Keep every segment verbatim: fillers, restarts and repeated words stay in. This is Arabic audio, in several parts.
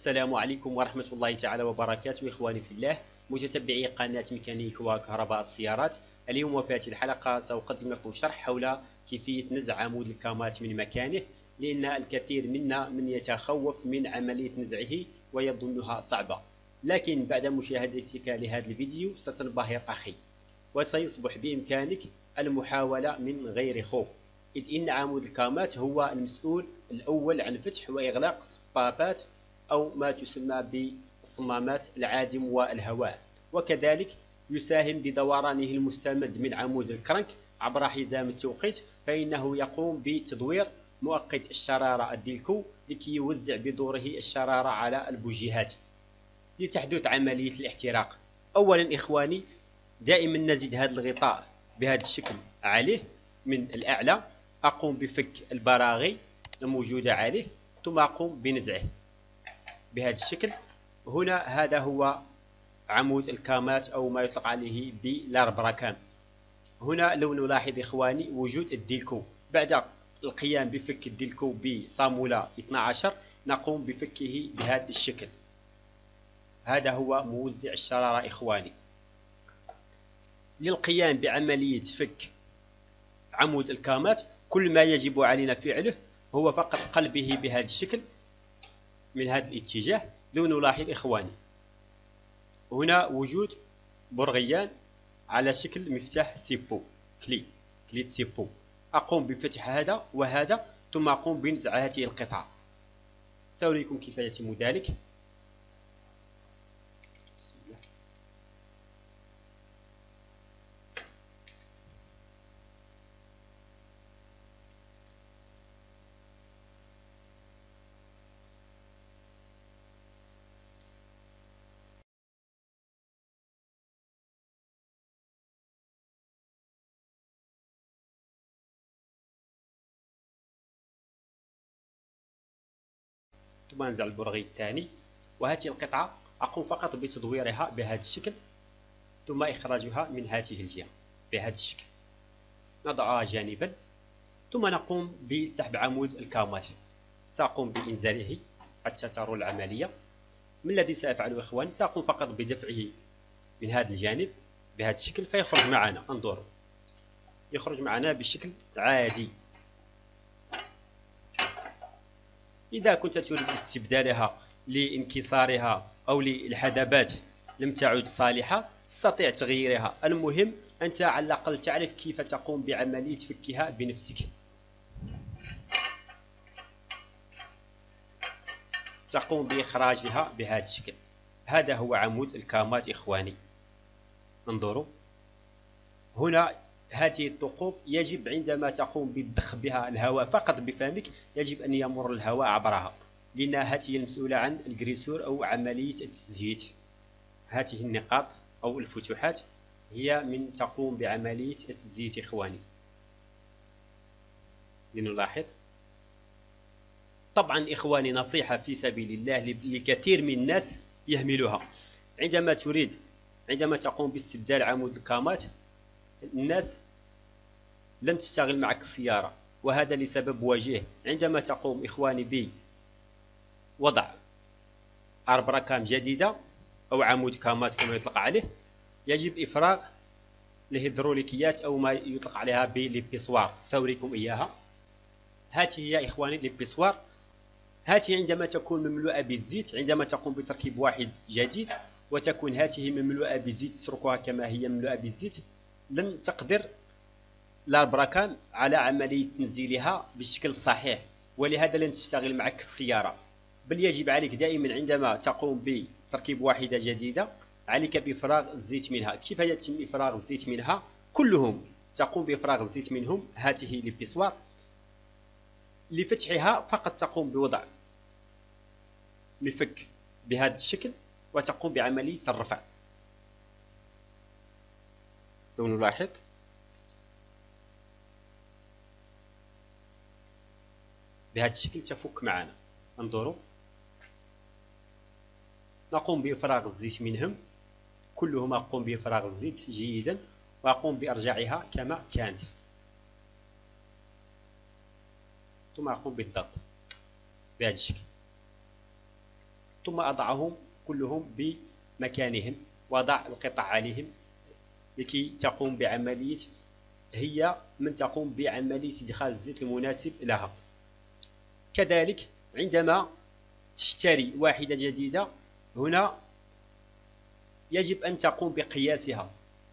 السلام عليكم ورحمة الله تعالى وبركاته. إخواني في الله متتبعي قناة ميكانيك وكهرباء السيارات، اليوم وفي هذه الحلقة سأقدم لكم شرح حول كيفية نزع عمود الكامات من مكانه، لأن الكثير منا من يتخوف من عملية نزعه ويظنها صعبة، لكن بعد مشاهدتك لهذا الفيديو ستنبهر أخي، وسيصبح بإمكانك المحاولة من غير خوف، إذ إن عمود الكامات هو المسؤول الأول عن فتح وإغلاق الصبابات أو ما تسمى بالصمامات العادم والهواء، وكذلك يساهم بدورانه المستمد من عمود الكرنك عبر حزام التوقيت، فإنه يقوم بتدوير مؤقت الشرارة الديلكو لكي يوزع بدوره الشرارة على البوجيهات لتحدث عملية الاحتراق. أولا إخواني، دائما نزيد هذا الغطاء بهذا الشكل عليه من الأعلى، أقوم بفك البراغي الموجودة عليه ثم أقوم بنزعه بهذا الشكل. هنا هذا هو عمود الكامات أو ما يطلق عليه بالاربراكام. هنا لو نلاحظ إخواني وجود الديلكو، بعد القيام بفك الديلكو بصامولة اثني عشر نقوم بفكه بهذا الشكل. هذا هو موزع الشرارة إخواني. للقيام بعملية فك عمود الكامات كل ما يجب علينا فعله هو فقط قلبه بهذا الشكل من هذا الاتجاه. لو نلاحظ إخواني هنا وجود برغيان على شكل مفتاح سيبو كلي كليت سيبو، أقوم بفتح هذا وهذا ثم أقوم بنزع هذه القطعة. سأريكم كيف يتم ذلك. بسم الله. ثم أنزع البرغي الثاني، وهذه القطعة أقوم فقط بتدويرها بهذا الشكل ثم إخراجها من هذه الجهة بهذا الشكل. نضعها جانبا ثم نقوم بسحب عمود الكامات. سأقوم بإنزاله حتى تروا العملية. ما الذي سأفعله إخوان؟ سأقوم فقط بدفعه من هذا الجانب بهذا الشكل فيخرج معنا. انظروا، يخرج معنا بشكل عادي. إذا كنت تريد استبدالها لانكسارها أو للحدبات لم تعد صالحة تستطيع تغييرها. المهم أنت على الأقل تعرف كيف تقوم بعملية فكها بنفسك. تقوم بإخراجها بهذا الشكل. هذا هو عمود الكامات إخواني. انظروا هنا هذه الثقوب يجب عندما تقوم بالضخ بها الهواء فقط بفمك يجب أن يمر الهواء عبرها، لأن هذه المسؤولة عن الجريسور أو عملية التزييت. هذه النقاط أو الفتحات هي من تقوم بعملية التزييت إخواني. لنلاحظ طبعا إخواني نصيحة في سبيل الله لكثير من الناس يهملها. عندما تريد عندما تقوم باستبدال عمود الكامات الناس لن تشتغل معك السيارة، وهذا لسبب وجيه. عندما تقوم إخواني بوضع أربراكام جديدة أو عمود كامات كما يطلق عليه يجب إفراغ الهيدروليكيات أو ما يطلق عليها بالبيسوار. سأريكم إياها. هذه هي إخواني البيسوار. هذه عندما تكون مملوءة بالزيت، عندما تقوم بتركيب واحد جديد وتكون هذه مملوءة بالزيت تتركها كما هي مملوءة بالزيت، لن تقدر الأربراكام على عملية تنزيلها بالشكل الصحيح، ولهذا لن تشتغل معك السيارة. بل يجب عليك دائما عندما تقوم بتركيب واحدة جديدة عليك بإفراغ الزيت منها. كيف يتم إفراغ الزيت منها؟ كلهم تقوم بإفراغ الزيت منهم. هذه البيسوار لفتحها فقط تقوم بوضع مفك بهذا الشكل وتقوم بعملية الرفع. لو نلاحظ بهذا الشكل تفك معنا. انظروا نقوم بإفراغ الزيت منهم كلهم. أقوم بإفراغ الزيت جيدا وأقوم بإرجاعها كما كانت ثم أقوم بالضغط بهذا الشكل. ثم أضعهم كلهم بمكانهم، وضع القطع عليهم لكي تقوم بعملية، هي من تقوم بعملية إدخال الزيت المناسب لها. كذلك عندما تشتري واحدة جديدة، هنا يجب أن تقوم بقياسها،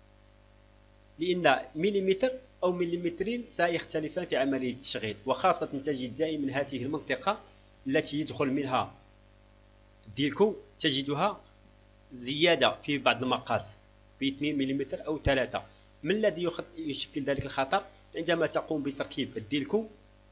لأن مليمتر أو مليمترين سيختلفان في عملية التشغيل، وخاصة تجد دائما هذه المنطقة التي يدخل منها الديلكو تجدها زيادة في بعض المقاس ب اثنين مليمتر أو ثلاثة. ما الذي يشكل ذلك الخطر؟ عندما تقوم بتركيب الديلكو،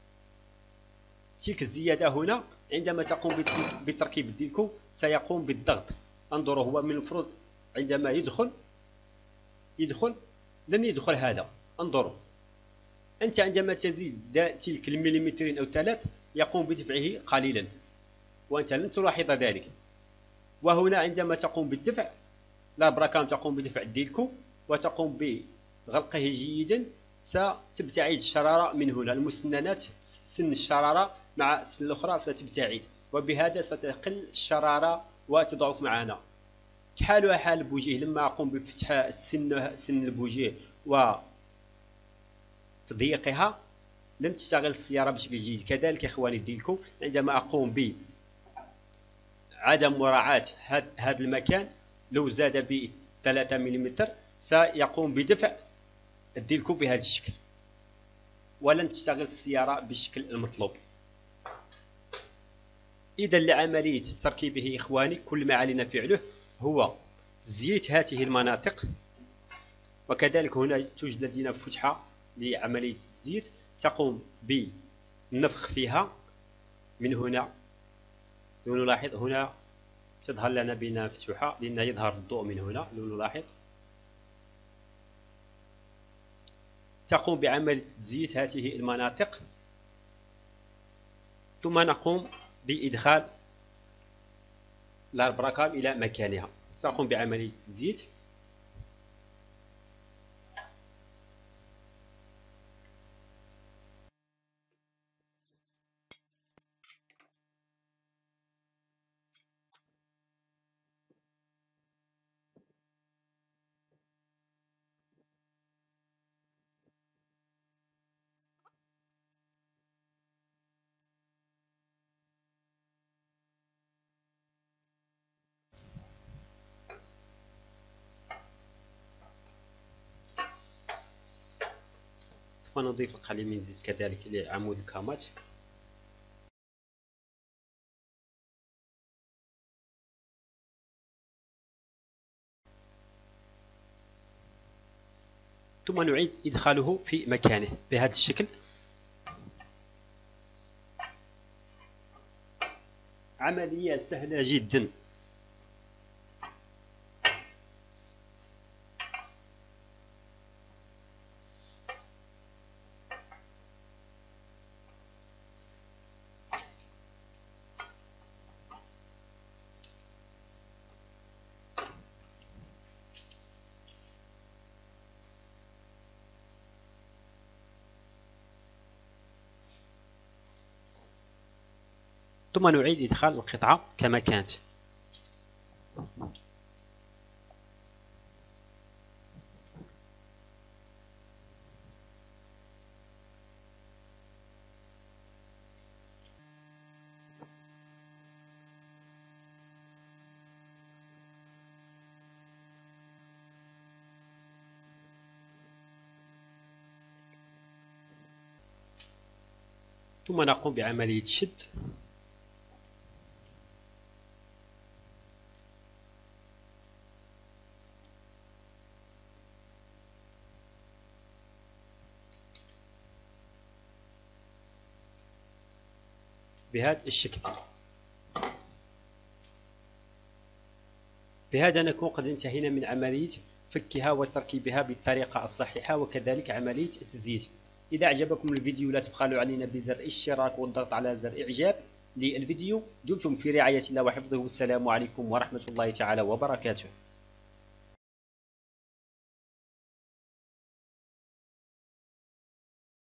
تلك الزيادة هنا عندما تقوم بتركيب الديلكو سيقوم بالضغط. انظروا، هو من المفروض عندما يدخل يدخل لن يدخل هذا. انظروا، أنت عندما تزيد تلك المليمترين أو ثلاث يقوم بدفعه قليلا، وأنت لن تلاحظ ذلك. وهنا عندما تقوم بالدفع، لا براكام تقوم بدفع الديلكو وتقوم بغلقه جيدا، ستبتعد الشرارة من هنا. المسننات سن الشرارة مع السن الأخرى ستبتعد، وبهذا ستقل الشرارة وتضعف معنا. حالها حال البوجيه، لما أقوم بفتح السن سن البوجيه وتضييقها لن تشتغل السيارة بشكل جيد. كذلك إخواني الديلكو، عندما أقوم بعدم مراعاة هذا المكان، لو زاد ب ثلاثة مليمتر سيقوم بدفع الديلكو بهذا الشكل، ولن تشتغل السيارة بالشكل المطلوب. إذا لعملية تركيبه إخواني، كل ما علينا فعله هو تزييت هذه المناطق، وكذلك هنا توجد لدينا فتحة لعملية التزييت، تقوم بالنفخ فيها من هنا. نلاحظ هنا تظهر لنا بأنها مفتوحة لأن يظهر الضوء من هنا. نلاحظ تقوم بعملية تزييت هذه المناطق، ثم نقوم بإدخال البراكام إلى مكانها. سأقوم بعملية التزييت. ونضيف القليل من الزيت كذلك لعمود الكامات. ثم نعيد إدخاله في مكانه بهذا الشكل. عملية سهلة جدا. ثم نعيد إدخال القطعة كما كانت. ثم نقوم بعملية شد. بهذا الشكل. بهذا نكون قد انتهينا من عملية فكها وتركيبها بالطريقة الصحيحة، وكذلك عملية التزييت. إذا أعجبكم الفيديو لا تبخلوا علينا بزر الاشتراك والضغط على زر إعجاب للفيديو. دمتم في رعاية الله وحفظه، والسلام عليكم ورحمة الله تعالى وبركاته.